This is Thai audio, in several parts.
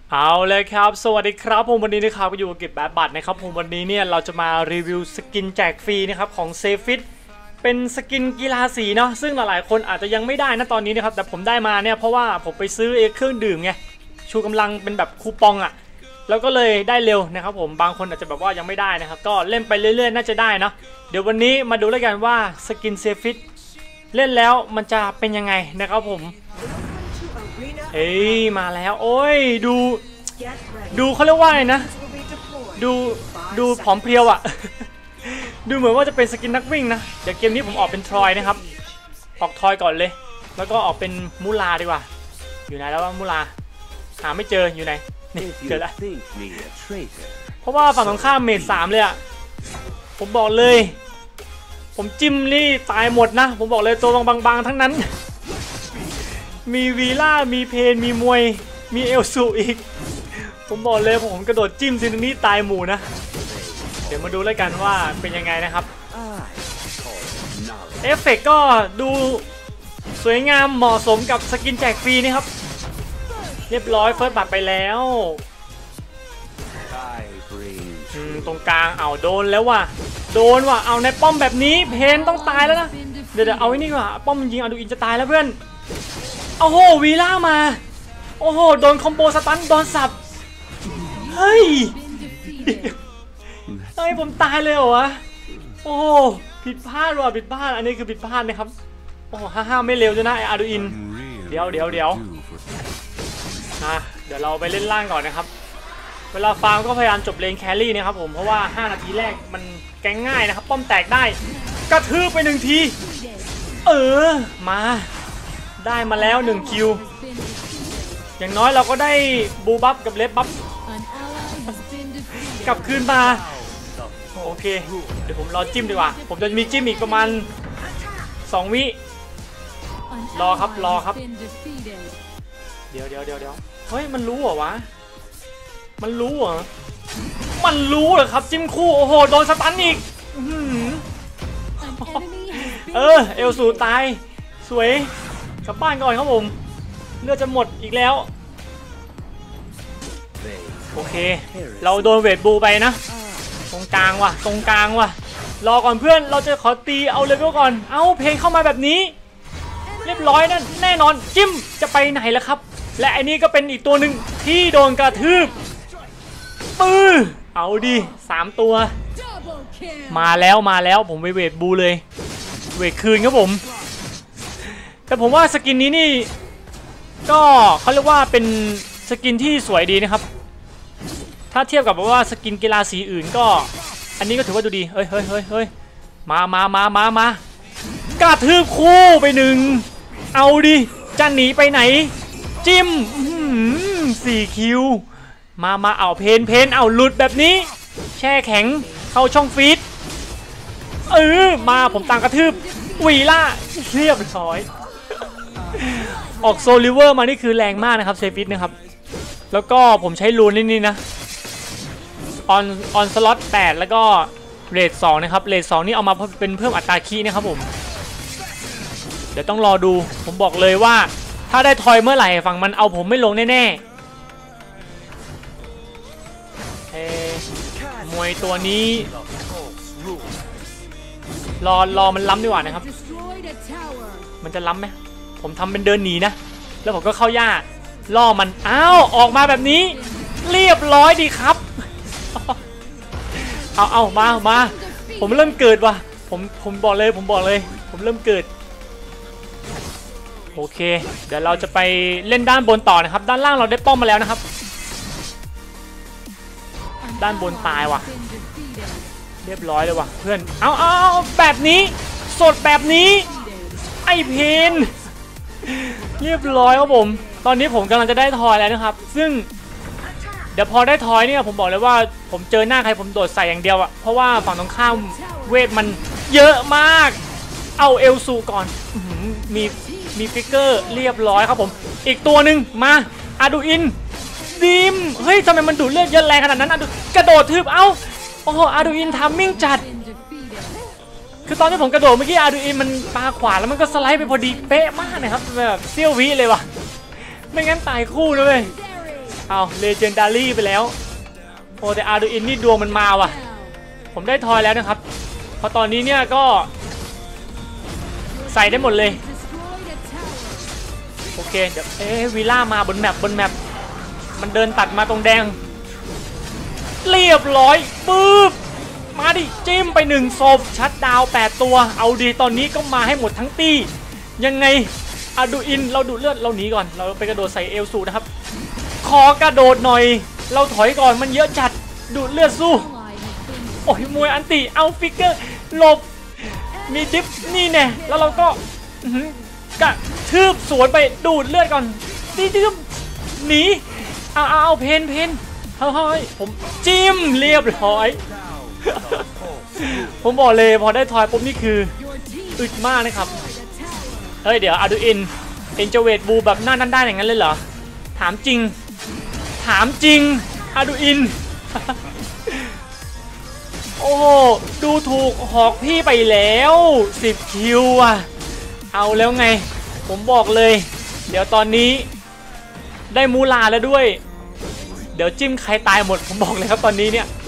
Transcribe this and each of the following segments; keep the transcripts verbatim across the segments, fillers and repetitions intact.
เอาเลยครับสวัสดีครับผมวันนี้นะครับก็อยู่กับเก็บแบดบัตนะครับผมวันนี้เนี่ยเราจะมารีวิวสกินแจกฟรีนะครับของเซฟิตเป็นสกินกีฬาสีเนาะซึ่งหลายๆคนอาจจะยังไม่ได้นะตอนนี้นะครับแต่ผมได้มาเนี่ยเพราะว่าผมไปซื้อเอเครื่องดื่มไงชูกำลังเป็นแบบคูปองอ่ะแล้วก็เลยได้เร็วนะครับผมบางคนอาจจะแบบว่ายังไม่ได้นะครับก็เล่นไปเรื่อยๆน่าจะได้เนาะเดี๋ยววันนี้มาดูแล้วกันว่าสกินเซฟิตเล่นแล้วมันจะเป็นยังไงนะครับผมเฮ้ยมาแล้วโอ้ยดูดูเขาเรียกว่าไงนะดูดูผอมเพรียวอ่ะ ดูเหมือนว่าจะเป็นสกินนักวิ่งนะเดี๋ยวเกมนี้ผมออกเป็นทรอยนะครับออกทรอยก่อนเลยแล้วก็ออกเป็นมูลาดีกว่าอยู่ไหนแล้วว่ามูลาหาไม่เจออยู่ไหนนี่เจอแล้วเพราะว่าฝั่งตรงข้ามเมจสามเลยอ่ะผมบอกเลยผมจิ้มนี่ตายหมดนะผมบอกเลยตัวบางๆทั้งนั้นมีวีล่ามีเพนมีมวยมีเอลซูอีกผมบอกเลยผมกระโดดจิ้มซินนี่ตายหมู่นะเดี๋ยวมาดูแล้วกันว่าเป็นยังไงนะครับเอฟเฟกก็ดูสวยงามเหมาะสมกับสกินแจกฟรีนี่ครับเรียบร้อยเฟิร์สบัตรไปแล้วตรงกลางเอาโดนแล้วว่ะโดนว่ะเอาในป้อมแบบนี้เพนต้องตายแล้วนะเดี๋ยวเอาไว้นี่ก่อนป้อมยิงเอาดูอินจะตายแล้วเพื่อนโอ้โหวีล่ามาโอ้โหโดนคอมโบสตันโดนสับเฮ้ยเฮ้ยผมตายเลยเหรอวะโอ้โหผิดพลาดว่ะผิดพลาดอันนี้คือผิดพลาดนะครับโอ้โหห้าห้าไม่เร็วจ้ะนะไออาร์ดูอินเดี๋ยวเดี๋ยวเดี๋ยวนะเดี๋ยวเราไปเล่นล่างก่อนนะครับเวลาฟาร์มก็พยายามจบเลนแครี่นะครับผมเพราะว่าห้านาทีแรกมันแกงง่ายนะครับป้อมแตกได้กระทืบไปหนึ่งทีเออมาได้มาแล้วหนึ่งคิวอย่างน้อยเราก็ได้บูบัฟกับเลฟบัฟกลับคืนมาโอเคเดี๋ยวผมรอจิ้มดีกว่าผมจะมีจิ้มอีกประมาณสองวิรอครับรอครับเดี๋ยวเดี๋ยวเดี๋ยวเดี๋ยวเฮ้ยมันรู้เหรอวะมันรู้เหรอมันรู้เหรอครับจิ้มคู่โอ้โหโดนสตันอีกเออเอลสูตายสวยกลับบ้านก่อนครับผมเลือดจะหมดอีกแล้วโอเคเราโดนเวทบูไปนะตรงกลางว่ะตรงกลางว่ะรอก่อนเพื่อนเราจะขอตีเอาเลเวลก่อนเอาเพลงเข้ามาแบบนี้เรียบร้อยนั่นแน่นอนจิ้มจะไปไหนแล้วครับและอันนี้ก็เป็นอีกตัวหนึ่งที่โดนกระทืบปื้อเอาดิสามตัวมาแล้วมาแล้วผมไปเวทบูเลยเวทคืนครับผมแต่ผมว่าสกินนี้นี่ก็เขาเรียกว่าเป็นสกินที่สวยดีนะครับถ้าเทียบกับว่าสกินกีฬาสีอื่นก็อันนี้ก็ถือว่าดูดีเฮ้ยเฮ้ยเฮ้ยเฮ้ยมามามามา มากระทืบคู่ไปหนึ่งเอาดิจะหนีไปไหนจิ้มสี่คิวมามาเอาเพนเพนเอาหลุดแบบนี้แช่แข็งเข้าช่องฟีดเออมาผมตามกระทืบวีล่าเรียบร้อยออกโซลิเวอร์มานี่คือแรงมากนะครับเซฟิตนะครับแล้วก็ผมใช้รูนนี่นี่นะออนออนสล็อตแปดแล้วก็เรทสองนะครับเรทสองนี่เอามาเป็นเพิ่มอัตราคีนะครับผมเดี๋ยวต้องรอดูผมบอกเลยว่าถ้าได้ทอยเมื่อไหร่ฝั่งมันเอาผมไม่ลงแน่ๆเอมวยตัวนี้รอรอมันล้ำดีกว่านะครับมันจะล้ำไหมผมทำเป็นเดินหนีนะแล้วผมก็เข้าหญ้าล่อมันอ้าวออกมาแบบนี้เรียบร้อยดีครับเอาเอามามาผมเริ่มเกิดว่ะผมผมบอกเลยผมบอกเลยผมเริ่มเกิดโอเคเดี๋ยวเราจะไปเล่นด้านบนต่อนะครับด้านล่างเราได้ป้อมมาแล้วนะครับด้านบนตายว่ะเรียบร้อยเลยว่ะเพื่อนเอาเอาแบบนี้สดแบบนี้ไอเพนเรียบร้อยครับผมตอนนี้ผมกำลังจะได้ทอยแล้วนะครับซึ่งเดี๋ยวพอได้ทอยเนี่ยผมบอกเลยว่าผมเจอหน้าใครผมโดดใส่อย่างเดียวอะเพราะว่าฝั่งตรงข้ามเวทมันเยอะมากเอาเอลซูก่อนมีมีฟิกเกอร์เรียบร้อยครับผมอีกตัวหนึ่งมาอาดูอินดิมเฮ้ยทำไมมันดูดเลือดเยอะแรงขนาดนั้นอาดูกระโดดทึบเอ้าโอ้โหอาดูอินทามมิ่งจัดคือตอนที่ผมกระโดดเมื่อกี้อาดูอินมันปาขวาแล้วมันก็สไลด์ไปพอดีเป๊ะมากนะครับแบบเซี่ยววิเลยว่ะไม่งั้นตายคู่เลยเอาเลเจนดารี่ไปแล้วโอ้แต่อาร์ดูอินนี่ดวงมันมาว่ะผมได้ทอยแล้วนะครับเพราะตอนนี้เนี่ยก็ใส่ได้หมดเลยโอเคเดี๋ยวเอ๊ะวีล่ามาบนแมปบนแมปมันเดินตัดมาตรงแดงเรียบร้อยปึ๊บมาดิจิ้มไปหนึ่งศพชัดดาวแปดตัวเอาดีตอนนี้ก็มาให้หมดทั้งตียังไงอาดูอินเราดูดเลือดเราหนีก่อนเราไปกระโดดใส่เอลสูนะครับขอกระโดดหน่อยเราถอยก่อนมันเยอะจัดดูดเลือดสู้โอ้ยมวยอันติเอาฟิกเกอร์หลบมีดิฟนี่แน่แล้วเราก็กระทืบสวนไปดูดเลือดก่อนตีจิ้มหนีเอาเอาเพนเพนเฮ้ยผมจิ้มเรียบร้อยผมบอกเลยพอได้ทอยปุ๊บนี่คืออึดมากนะครับเฮ้ยเดี๋ยวอาดูอินเอ็นเจเวตบูแบบหน้านั้นได้อย่างนั้นเลยเหรอถามจริงถามจริงอาดูอินโอ้ดูถูกหอกพี่ไปแล้วสิบคิวอ่ะเอาแล้วไงผมบอกเลยเดี๋ยวตอนนี้ได้มูลาแล้วด้วยเดี๋ยวจิ้มใครตายหมดผมบอกเลยครับตอนนี้เนี่ย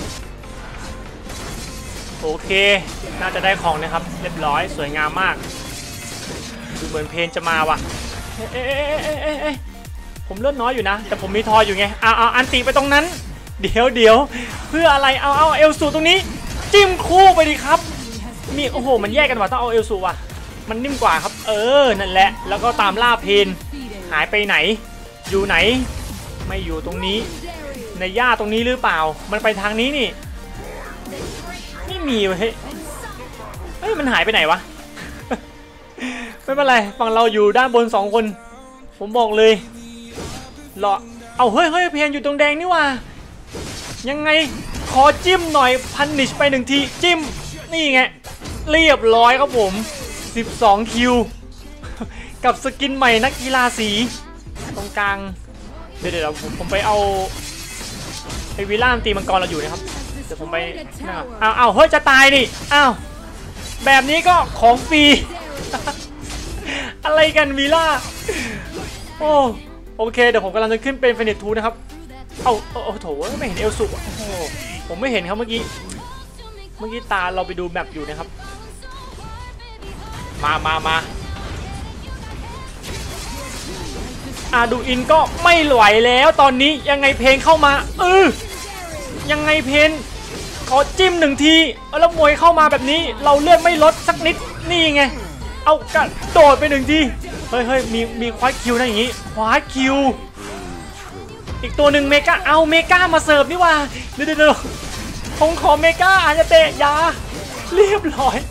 โอเคน่าจะได้ของนะครับเรียบร้อยสวยงามมากดูเหมือนเพนจะมาว่ะเอ๊ะผมเลือดน้อยอยู่นะแต่ผมมีทอยอยู่ไงเอาเอาอันติไปตรงนั้นเดี๋ยวเดี๋ยวเพื่ออะไรเอาเอาเอลสูตรงนี้จิ้มคู่ไปดิครับนี่โอ้โหมันแยกกันว่ะต้องเอาเอลสูว่ะมันนิ่มกว่าครับเออนั่นแหละแล้วก็ตามล่าเพนหายไปไหนอยู่ไหนไม่อยู่ตรงนี้ในหญ้าตรงนี้หรือเปล่ามันไปทางนี้นี่ไม่มีเฮ้ยเฮ้ยมันหายไปไหนวะ ไม่เป็นไรฝั่งเราอยู่ด้านบนสองคนผมบอกเลยรอเอาเฮ้ยเฮ้ยเพนอยู่ตรงแดงนี่ว่ายังไงขอจิ้มหน่อยพันนิชไปหนึ่งทีจิ้มนี่ไงเรียบร้อยครับผมสิบสองคิวกับสกินใหม่นักกีฬาสีตรงกลางเดี๋ยวเดี๋ยวผมผมไปเอาไอวิลล่ามตีมังกรเราอยู่นะครับเดี๋ยวผมไปอ้าวอ้าวเฮ้ยจะตายนี่อ้าวแบบนี้ก็ของฟรี อะไรกันวิลล่าโอ้โอเคเดี๋ยวผมกำลังจะขึ้นเป็นเฟเนตทูนะครับเอาเอาโถไม่เห็นเอลสุโอ้โหผมไม่เห็นครับเมื่อกี้เมื่อกี้ตาเราไปดูแมปอยู่นะครับมามามาอาดูอินก็ไม่ไหวแล้วตอนนี้ยังไงเพนเข้ามาเออยังไงเพนขอจิ้มหนึ่งทีแล้วมวยเข้ามาแบบนี้เราเลือดไม่ลดสักนิดนี่ไงเอากระโดดไปหนึ่งทีเฮ้ยเฮ้ยมีมีควายคิวนะอย่างงี้ควายคิวอีกตัวหนึ่งเมกาเอาเมกามาเสิร์ฟนี่ว่าเดี๋ยวเดี๋ยวผมขอเมกาอาจจะเตะยาเรียบร้อย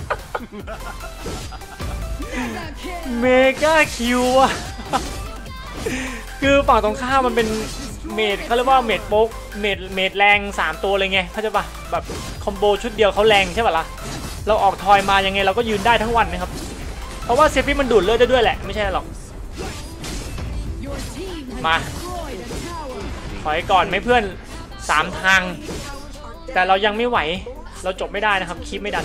เมกาคิวอะคือฝั่งตรงข้ามมันเป็นเมดเขาเรียกว่าเมดโป๊กเมดเมดแรงสามตัวเลยไงเข้าใจปะแบบคอมโบชุดเดียวเขาแรงใช่ปะล่ะเราออกทอยมายังไงเราก็ยืนได้ทั้งวันนะครับเพราะว่าเซฟิมันดูดเลือดได้ด้วยแหละไม่ใช่หรอกมาถอยก่อนไหมเพื่อนสามทางแต่เรายังไม่ไหวเราจบไม่ได้นะครับคลิปไม่ดัน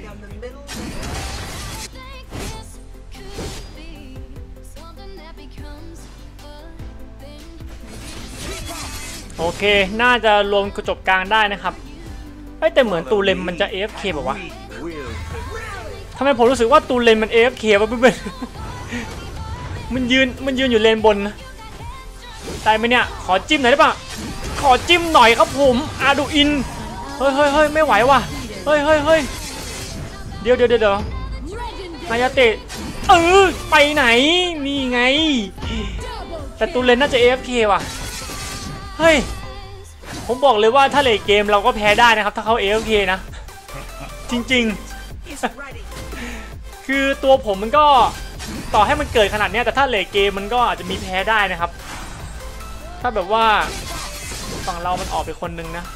โอเคน่าจะรวมกระจบกลางได้นะครับแต่เหมือนตูเลมมันจะ เอ เอฟ เค แบบว่าทำไมผมรู้สึกว่าตูเลนมัน เอ เอฟ เค วะเพื่อนๆมันยืนมันยืนอยู่เลนบนนะได้ไหมเนี่ยขอจิ้มหน่อยได้ปะขอจิ้มหน่อยครับผมอาดูอินเฮ้ยเฮ้ยเฮ้ยไม่ไหวว่ะเฮ้ยเฮ้ยเฮ้ยเดี๋ยวเดี๋ยวเดี๋ยวนายาเตะเออไปไหนนี่ไงแต่ตูเลนน่าจะ เอ เอฟ เค ว่ะเฮ้ยผมบอกเลยว่าถ้าเลทเกมเราก็แพ้ได้นะครับถ้าเขา เอ เอฟ เค นะจริงๆคือตัวผมมันก็ต่อให้มันเกิดขนาดนี้แต่ถ้าเลทเกมมันก็อาจจะมีแพ้ได้นะครับถ้าแบบว่าฝั่งเรามันออกไปคนนึงนะ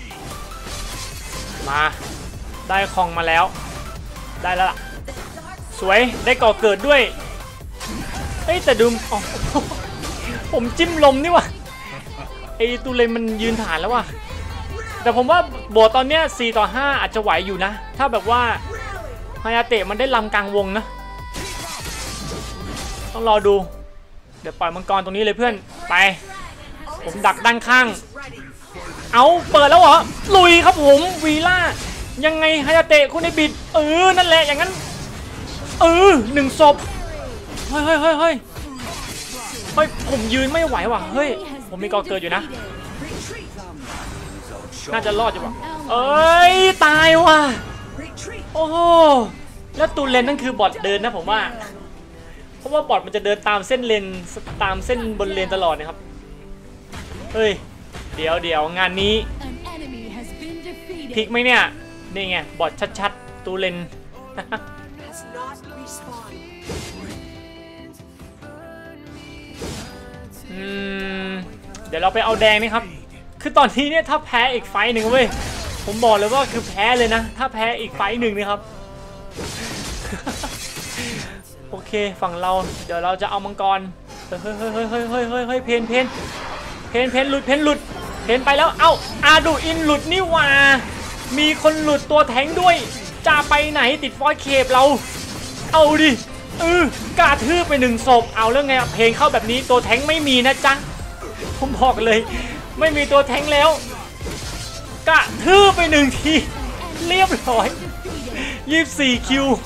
มาได้คองมาแล้วได้แล้วล่ะสวยได้ก่อเกิดด้วยเฮ้ยแต่ดูอ๋อผมจิ้มลมนี่ว่ะไอตูเลนมันยืนฐานแล้วว่ะแต่ผมว่าโบตอนเนี้ยสี่ต่อห้าอาจจะไหวอยู่นะถ้าแบบว่าฮายาเตะมันได้ลำกลางวงนะต้องรอดูเดี๋ยวปล่อยมังกรตรงนี้เลยเพื่อนไปผมดักด้านข้างเอาเปิดแล้วเหรอลุยครับผมวีล่ายังไงฮายาเตะคุณไอบิดเออนั่นแหละอย่างนั้นเออหนึ่งศพเฮ้ยเฮ้ยเฮ้ยเฮ้ยเฮ้ยผมยืนไม่ไหวว่ะเฮ้ยผมมีกอเกิดอยู่นะน่าจะรอดอยู่ว่ะเอ้ยตายว่ะโอ้โหแล้วตูเลนนั่นคือบอทเดินนะผมว่าเพราะว่าบอทมันจะเดินตามเส้นเลนตามเส้นบนเลนตลอดนะครับเฮ้ยเดี๋ยวเดี๋ยวงานนี้พลิกไหมเนี่ยนี่ไงบอทชัดๆตูเลนอืมเดี๋ยวเราไปเอาแดงนี่ครับคือตอนนี้เนี่ยถ้าแพ้อีกไฟหนึ่งเว้ยผมบอกเลยว่าคือแพ้เลยนะถ้าแพ้อีกไฟหนึ่งนี่ครับ โอเคฝั่งเราเดี๋ยวเราจะเอามังกรเฮ้ยเฮ้ยเฮ้ยเฮ้ยเฮ้ยเฮ้ยเฮ้ยเฮ้ยเพนเพนเพนเพนหลุดเพนหลุดเพนไปแล้วเอ้าอาดูอินหลุดนี่ว่ามีคนหลุดตัวแทงด้วยจะไปไหนติดฟอยเคปเราเอาดิเออกาทื่อไปหนึ่งศพเอาเรื่องไงเพลงเข้าแบบนี้ตัวแทงไม่มีนะจ๊ะผมบอกเลยไม่มีตัวแทงแล้วกะทื่อไปหนึ่งทีเรียบร้อยยี่สิบสี่คิว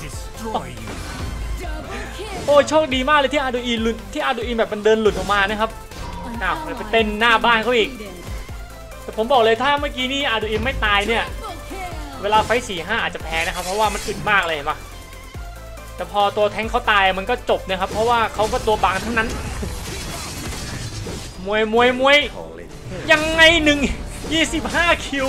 โอ้โชคดีมากเลยที่อาร์ดูอินหลุดที่อาร์ดูอินแบบมันเดินหลุดออกมานะครับอ้าวไปเต้นหน้าบ้านเขาอีกแต่ผมบอกเลยถ้าเมื่อกี้นี่อาร์ดูอินไม่ตายเนี่ยเวลาไฟสี่ห้าอาจจะแพ้นะครับเพราะว่ามันอึดมากเลยเห็นปะแต่พอตัวแทงเขาตายมันก็จบนะครับเพราะว่าเขาก็ตัวบางทั้งนั้นมวยมวยมวยยังไงหนึ่งยี่สิบห้าคิว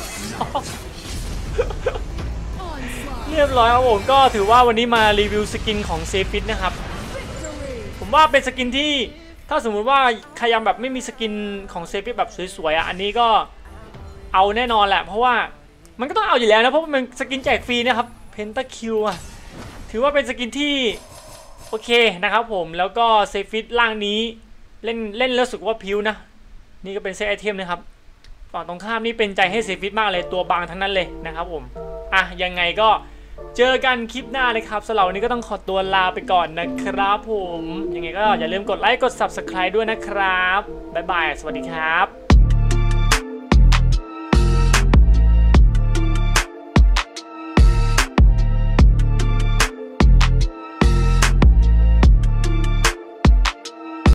เรียบร้อยครับผมก็ถือว่าวันนี้มารีวิวสกินของเซฟิตนะครับผมว่าเป็นสกินที่ถ้าสมมุติว่าใครยังแบบไม่มีสกินของเซฟิตแบบสวยๆอ่ะอันนี้ก็เอาแน่นอนแหละเพราะว่ามันก็ต้องเอาอยู่แล้วนะเพราะมันสกินแจกฟรีนะครับเพนตาคิวอ่ะถือว่าเป็นสกินที่โอเคนะครับผมแล้วก็เซฟิตล่างนี้เล่นเล่นแล้วรู้สึกว่าพิวนะนี่ก็เป็นเซตไอเทมนะครับฝั่งตรงข้ามนี่เป็นใจให้เซฟิตมากเลยตัวบางทั้งนั้นเลยนะครับผมอ่ะยังไงก็เจอกันคลิปหน้าเลยครับสำหรับวันนี้ก็ต้องขอตัวลาไปก่อนนะครับผมยังไงก็อย่าลืมกดไลค์กด ซับสไครบ์ ด้วยนะครับบ๊ายบายสวัสดีครับ